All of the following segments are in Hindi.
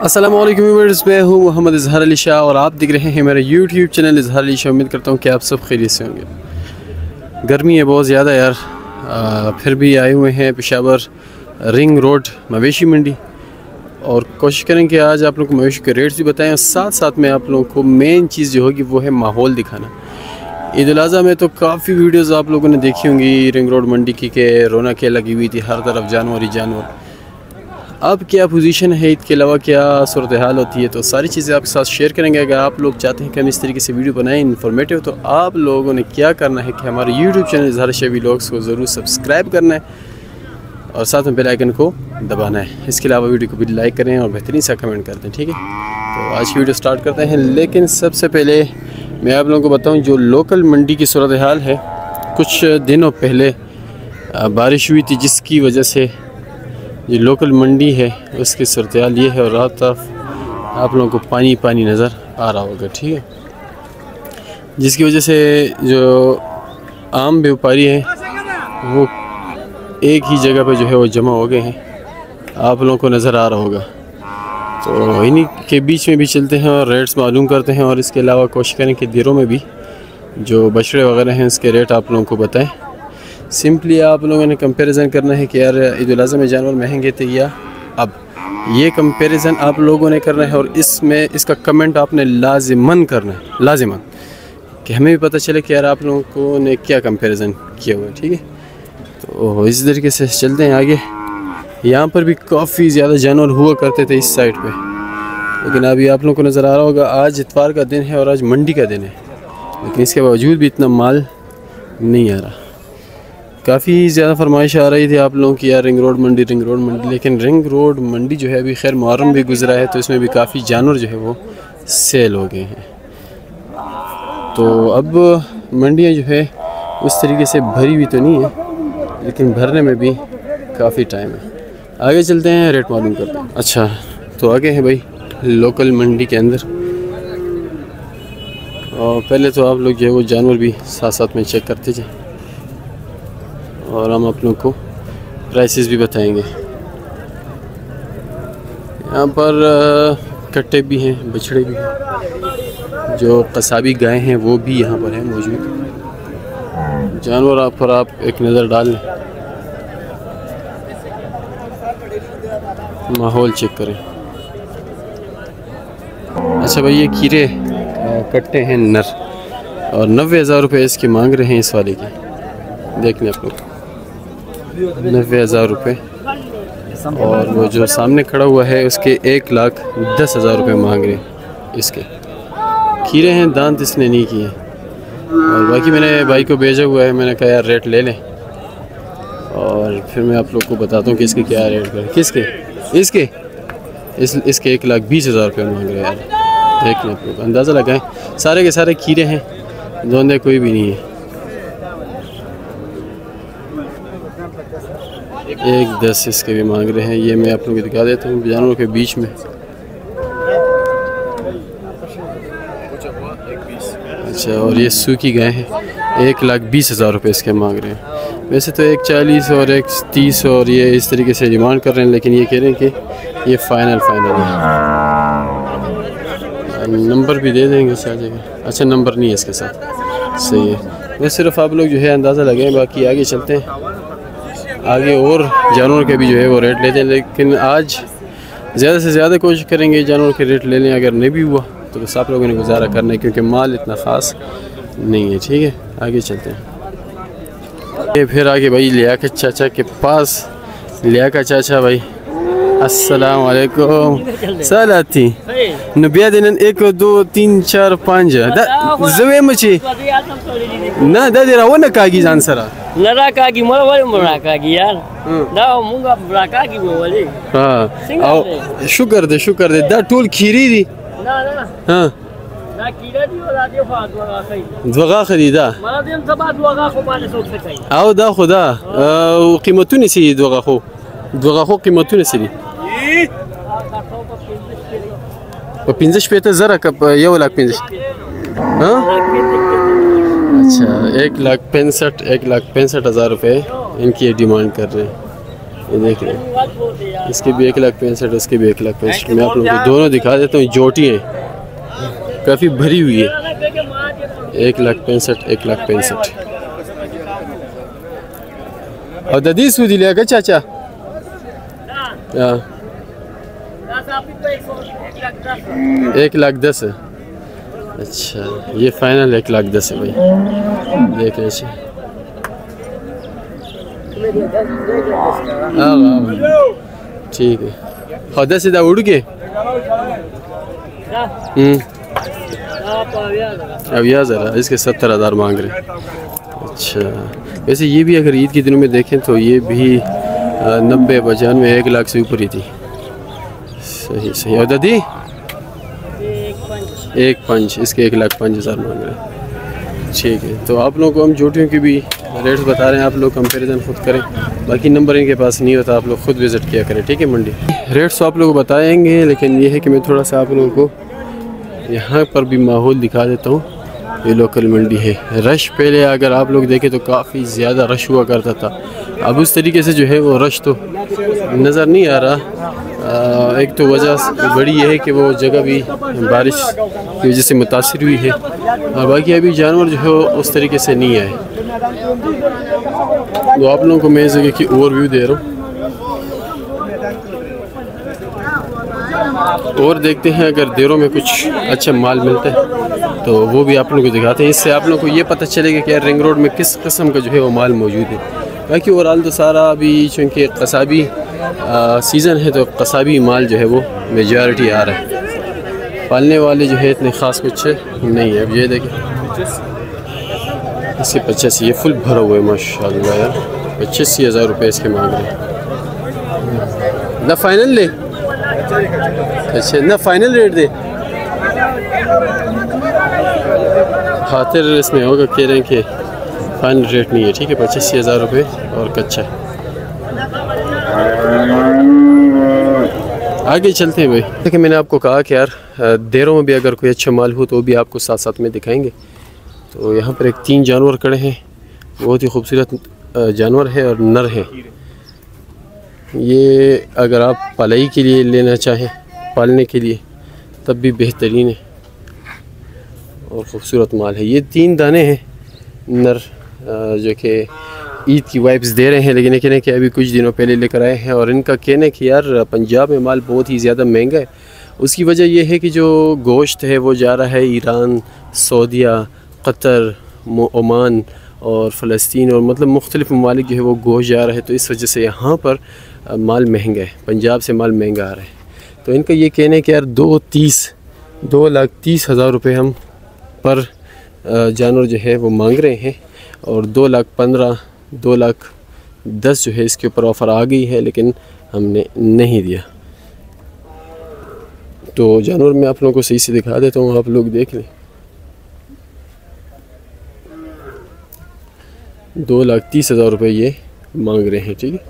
अस्सलाम वालेकुम व्यूअर्स, मैं हूँ मोहम्मद इजहार अली शाह और आप देख रहे हैं मेरा यूट्यूब चैनल इजहार अली शाह। उम्मीद करता हूँ कि आप सब खैरियत से होंगे। गर्मी है बहुत ज़्यादा यार, फिर भी आए हुए हैं पेशावर रिंग रोड मवेशी मंडी और कोशिश करें कि आज आप लोगों को मवेशी के रेट्स भी बताएं और साथ साथ में आप लोगों को मेन चीज़ जो होगी वो है माहौल दिखाना। ईद उल अज़हा में तो काफ़ी वीडियोज़ आप लोगों ने देखी होंगी रिंग रोड मंडी की के रौनकें लगी हुई थी, हर तरफ जानवर ही जानवर। अब क्या पोजीशन है, ईद के अलावा क्या सूरत हाल होती है, तो सारी चीज़ें आपके साथ शेयर करेंगे। अगर आप लोग चाहते हैं कि हम इस तरीके से वीडियो बनाएं इन्फॉर्मेटिव, तो आप लोगों ने क्या करना है कि हमारे यूट्यूब चैनल इजहार शबी व्लॉग्स को ज़रूर सब्सक्राइब करना है और साथ में बेल आइकन को दबाना है। इसके अलावा वीडियो को भी लाइक करें और बेहतरीन सा कमेंट कर दें, ठीक है। तो आज की वीडियो स्टार्ट करते हैं, लेकिन सबसे पहले मैं आप लोगों को बताऊँ जो लोकल मंडी की सूरत हाल है। कुछ दिनों पहले बारिश हुई थी जिसकी वजह से ये लोकल मंडी है उसकी सूरत हाल ये है और रात तरफ आप लोगों को पानी पानी नज़र आ रहा होगा, ठीक है। जिसकी वजह से जो आम व्यापारी हैं वो एक ही जगह पे जो है वो जमा हो गए हैं, आप लोगों को नज़र आ रहा होगा। तो इन्हीं के बीच में भी चलते हैं और रेट्स मालूम करते हैं और इसके अलावा कोशिश करें कि दिरों में भी जो बछड़े वगैरह हैं उसके रेट आप लोगों को बताएं। सिंपली आप लोगों ने कंपैरिजन करना है कि यार ईद उल अज़हा में जानवर महंगे थे या अब, ये कंपैरिजन आप लोगों ने करना है और इसमें इसका कमेंट आपने लाजिमन करना है, लाजिमन, कि हमें भी पता चले कि यार आप लोगों को ने क्या कंपैरिजन किया हुआ है, ठीक है। तो इस तरीके से चलते हैं आगे। यहाँ पर भी काफ़ी ज़्यादा जानवर हुआ करते थे इस साइड पे, लेकिन अभी आप लोगों को नज़र आ रहा होगा आज इतवार का दिन है और आज मंडी का दिन है, लेकिन इसके बावजूद भी इतना माल नहीं आ रहा। काफ़ी ज़्यादा फरमाइश आ रही थी आप लोगों की यार रिंग रोड मंडी, लेकिन रिंग रोड मंडी जो है अभी खैर मुहर्रम भी गुजरा है तो इसमें भी काफ़ी जानवर जो है वो सेल हो गए हैं। तो अब मंडियाँ जो है उस तरीके से भरी हुई तो नहीं है, लेकिन भरने में भी काफ़ी टाइम है। आगे चलते हैं, रेट मालूम करते हैं। अच्छा, तो आगे है भाई लोकल मंडी के अंदर, और पहले तो आप लोग जो है वो जानवर भी साथ साथ में चेक करते जाए और हम आप लोग को प्राइसेस भी बताएंगे। यहाँ पर कट्टे भी हैं, बछड़े भी हैं, जो कसाबी गाय हैं वो भी यहाँ पर हैं मौजूद। जानवर आप पर आप एक नज़र डाल लें, माहौल चेक करें। अच्छा भाई, ये खीरे कट्टे हैं नर और 90,000 रुपये इसके मांग रहे हैं इस वाले की। देख लें आप लोग, 90,000 रुपये, और वो जो सामने खड़ा हुआ है उसके 1,10,000 रुपये मांग रहे हैं। इसके खीरे हैं, दांत इसने नहीं किए, और बाकी मैंने भाई को भेजा हुआ है, मैंने कहा यार रेट ले लें और फिर मैं आप लोग को बताता हूँ कि इसके क्या रेट करें। किसके? इसके 1,20,000 रुपये मांग रहे हैं यार। देख लें आप लोग, अंदाज़ा लगाएं, सारे के सारे खीरे हैं, दोंदे कोई भी नहीं है। 1,10 इसके भी मांग रहे हैं। ये मैं आप लोगों को दिखा देता हूँ जानवरों के बीच में। अच्छा, और ये सूखी गाय है, 1,20,000 रुपये इसके मांग रहे हैं। वैसे तो 1,40 और 1,30 और ये इस तरीके से डिमांड कर रहे हैं, लेकिन ये कह रहे हैं कि ये फाइनल है। नंबर भी दे देंगे इससे आ जाएगा। अच्छा, नंबर नहीं है इसके साथ, सही है। वैसे सिर्फ आप लोग जो है अंदाज़ा लगाएं, बाकी आगे चलते हैं। आगे और जानवर के भी जो है वो रेट लेते हैं, लेकिन आज ज़्यादा से ज़्यादा कोशिश करेंगे जानवर के रेट ले लें। अगर नहीं भी हुआ तो बस आप लोगों ने गुजारा करना है, क्योंकि माल इतना ख़ास नहीं है, ठीक है। आगे चलते हैं। ये फिर आगे भाई लियाकत चाचा के पास। लियाकत चाचा भाई, अस्सलाम वालेकुम। सालाती नबिया दिन 1 2 3 4 5 जवे मची ना दादरा wana कागी जान सरा नरा कागी मर वाले मरा कागी यार दा मुंगा बरा कागी वाले। हां, शुक्र दे दा टूल खीरी दी ना ना हां दा कीरा दी वला दे फादवा खई دوغا خریدا ما دیم تبا دوغا خو باندې څوک څه کوي او دا خدا قیمتونه سي دوغا خو قیمتونه سي په 15,000 का 1,65,000। हाँ, अच्छा, 1,65,000 रुपये इनकी डिमांड कर रहे हैं। ये देख लें, इसकी भी 1,65,000, उसकी भी 1,65,000। मैं आप लोगों को दोनों दिखा देता हूँ। जोटी हैं, काफ़ी भरी हुई है। 1,65,000, 1,65,000। और ददी सूदी लिया क्या चाचा? हाँ, 1,10,000 है। अच्छा, ये फाइनल 1,10,000 है भाई, देख लीजिए। ठीक है, खुदा सीधा उड़ के अब यह ज़रा इसके 70,000 मांग रहे हैं। अच्छा, वैसे ये भी अगर ईद के दिनों में देखें तो ये भी 90, 95, 1,00,000 से ऊपर ही थी। सही सही। और दादी 1,5,000, इसके 1,05,000 मांग रहे हैं। ठीक है, तो आप लोगों को हम जोटियों की भी रेट्स बता रहे हैं, आप लोग कंपैरिजन खुद करें। बाकी नंबर इनके पास नहीं होता, आप लोग खुद विज़िट किया करें। ठीक है, मंडी रेट्स तो आप लोग को बताएंगे, लेकिन ये है कि मैं थोड़ा सा आप लोगों को यहाँ पर भी माहौल दिखा देता हूँ। ये लोकल मंडी है। रश पहले अगर आप लोग देखें तो काफ़ी ज़्यादा रश हुआ करता था, अब उस तरीके से जो है वो रश तो नज़र नहीं आ रहा। एक तो वजह बड़ी ये है कि वो जगह भी बारिश की वजह से मुतासिर हुई है, और बाकी अभी जानवर जो है वो उस तरीके से नहीं आए। तो आप लोगों को मैं इस जगह की ओवरव्यू दे रहा हूँ, और देखते हैं अगर देरों में कुछ अच्छा माल मिलता है तो वो भी आप लोगों को दिखाते हैं। इससे आप लोगों को ये पता चलेगा कि रिंग रोड में किस किस्म का जो है वो माल मौजूद है। बाकी ओवरऑल तो सारा अभी चूँकि कसाबी सीज़न है तो कसाबी माल जो है वो मेजॉरिटी आ रहा है। पालने वाले जो है इतने ख़ास कुछ नहीं है। अब ये देखें, इसके 85, ये फुल भरा हुआ है माशाल्लाह यार। 85,000 रुपये इसके मांग रहे हैं ना। फाइनल ले, अच्छा ना फाइनल रेट दे, खातिर इसमें होगा, कह रहे हैं कि फाइनल रेट नहीं है। ठीक है, 85,000 रुपये और कच्चा। आगे चलते हैं भाई। देखिए, मैंने आपको कहा कि यार देरों में भी अगर कोई अच्छा माल हो तो भी आपको साथ साथ में दिखाएंगे। तो यहाँ पर एक 3 जानवर खड़े हैं, बहुत ही खूबसूरत जानवर है और नर है। ये अगर आप पलाई के लिए लेना चाहें, पालने के लिए, तब भी बेहतरीन है और ख़ूबसूरत माल है। ये 3 दाने हैं नर, जो कि ईद की वाइब्स दे रहे हैं, लेकिन ये कहने कि अभी कुछ दिनों पहले लेकर आए हैं। और इनका कहना है कि यार पंजाब में माल बहुत ही ज़्यादा महंगा है। उसकी वजह यह है कि जो गोश्त है वो जा रहा है ईरान, सऊदीया, कतर, ओमान और फ़लस्तीन, और मतलब मुख्तलिफ़ ममालिक जो है वो गोश्त जा रहा है। तो इस वजह से यहाँ पर माल महंगा है, पंजाब से माल महंगा आ रहा है। तो इनका ये कहना है कि यार 2,30,000 रुपये हम पर जानवर जो है वो मांग रहे हैं, और 2,15,000, 2,10,000 जो है इसके ऊपर ऑफ़र आ गई है, लेकिन हमने नहीं दिया। तो जानवर मैं आप लोगों को सही से दिखा देता हूँ, आप लोग देख लें। 2,30,000 रुपये ये मांग रहे हैं। ठीक है,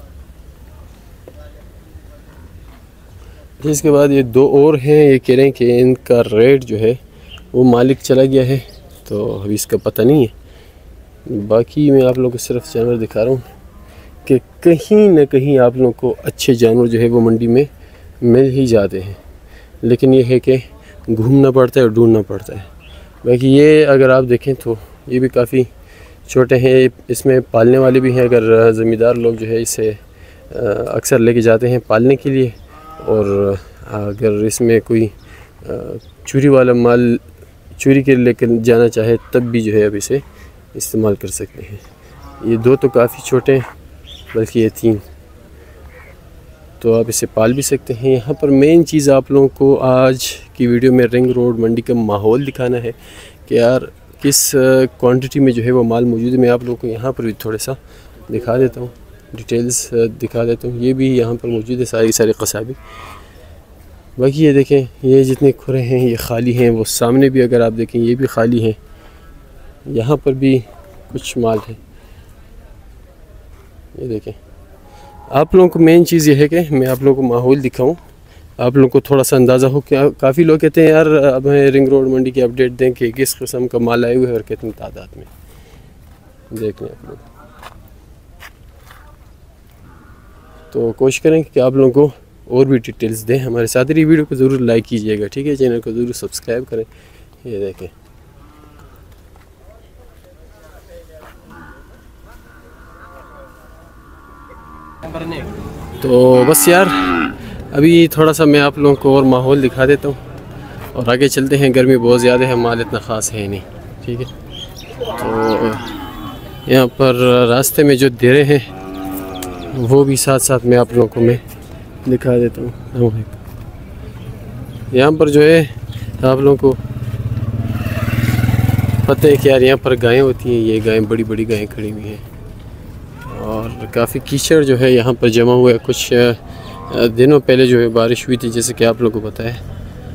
इसके बाद ये 2 और हैं, ये कह रहे हैं कि इनका रेट जो है वो मालिक चला गया है, तो अभी इसका पता नहीं है। बाकी मैं आप लोगों को सिर्फ जानवर दिखा रहा हूँ कि कहीं ना कहीं आप लोगों को अच्छे जानवर जो है वो मंडी में मिल ही जाते हैं, लेकिन ये है कि घूमना पड़ता है और ढूंढना पड़ता है। बाकी ये अगर आप देखें तो ये भी काफ़ी छोटे हैं, इसमें पालने वाले भी हैं। अगर ज़मींदार लोग जो है इसे अक्सर लेके जाते हैं पालने के लिए, और अगर इसमें कोई चोरी वाला माल चोरी के लेकर जाना चाहे तब भी जो है अब इसे इस्तेमाल कर सकते हैं। ये 2 तो काफ़ी छोटे हैं, बल्कि ये 3, तो आप इसे पाल भी सकते हैं। यहाँ पर मेन चीज़ आप लोगों को आज की वीडियो में रिंग रोड मंडी का माहौल दिखाना है कि यार किस क्वांटिटी में जो है वो माल मौजूद है। मैं आप लोगों को यहाँ पर भी थोड़ा सा दिखा देता हूँ, डिटेल्स दिखा देता हूँ। ये भी यहाँ पर मौजूद है सारी कसाबी। बाकी ये देखें, ये जितने खुरे हैं ये खाली हैं, वो सामने भी अगर आप देखें ये भी खाली हैं, यहाँ पर भी कुछ माल है। ये देखें, आप लोगों को मेन चीज़ ये है कि मैं आप लोगों को माहौल दिखाऊं, आप लोगों को थोड़ा सा अंदाज़ा हो। क्या काफ़ी लोग कहते हैं यार अब हमें रिंग रोड मंडी की अपडेट दें कि किस किस्म का माल आए हुए है और कितनी तादाद में। देख लें आप लोग, तो कोशिश करें कि आप लोगों को और भी डिटेल्स दें। हमारे साथ ही वीडियो को ज़रूर लाइक कीजिएगा, ठीक है। चैनल को ज़रूर सब्सक्राइब करें। ये देखें, तो बस यार अभी थोड़ा सा मैं आप लोगों को और माहौल दिखा देता हूँ और आगे चलते हैं। गर्मी बहुत ज़्यादा है, माल इतना ख़ास है नहीं, ठीक है। तो यहाँ पर रास्ते में जो देरे हैं वो भी साथ साथ में आप लोगों को मैं दिखा देता हूँ। यहाँ पर जो है आप लोगों को पता है कि यार यहाँ पर गायें होती हैं। ये गायें बड़ी बड़ी गायें खड़ी हुई हैं और काफ़ी कीचड़ जो है यहाँ पर जमा हुआ है। कुछ दिनों पहले जो है बारिश हुई थी, जैसे कि आप लोगों को पता है।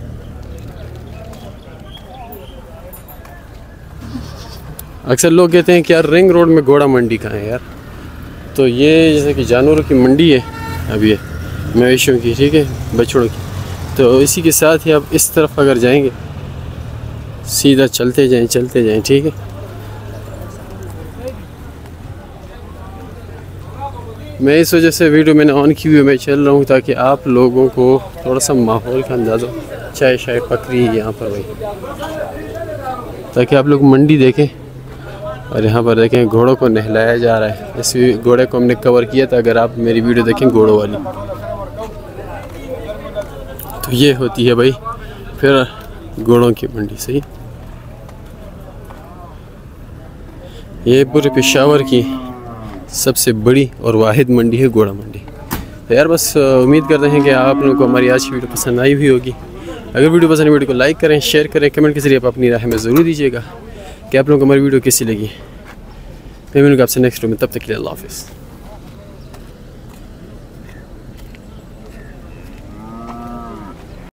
अक्सर लोग कहते हैं कि यार रिंग रोड में घोड़ा मंडी कहाँ है यार। तो ये जैसे कि जानवरों की मंडी है, अब ये मवेशियों की, ठीक है, बछड़ों की। तो इसी के साथ ही आप इस तरफ अगर जाएंगे सीधा चलते जाएं, ठीक है। मैं इस वजह से वीडियो मैंने ऑन की हुई मैं चल रहा हूँ ताकि आप लोगों को थोड़ा सा माहौल का अंदाज़ा हो। चाय शाय पकड़ी यहाँ पर भाई, ताकि आप लोग मंडी देखें। और यहाँ पर देखें घोड़ों को नहलाया जा रहा है। इस घोड़े को हमने कवर किया था, अगर आप मेरी वीडियो देखें घोड़ों वाली। तो ये होती है भाई फिर घोड़ों की मंडी, सही। ये पूरे पेशावर की सबसे बड़ी और वाहिद मंडी है घोड़ा मंडी। तो यार बस उम्मीद करते हैं कि आप लोगों को हमारी आज की वीडियो पसंद आई हुई होगी। अगर वीडियो पसंद है वीडियो को लाइक करें, शेयर करें, कमेंट के जरिए आप अपनी राय में ज़रूर दीजिएगा कि आप लोगों को हमारी वीडियो कैसी लगी। मैं मिलूंगा आपसे नेक्स्ट वीडियो में, तब तक के लिए अल्लाह हाफ़िज़।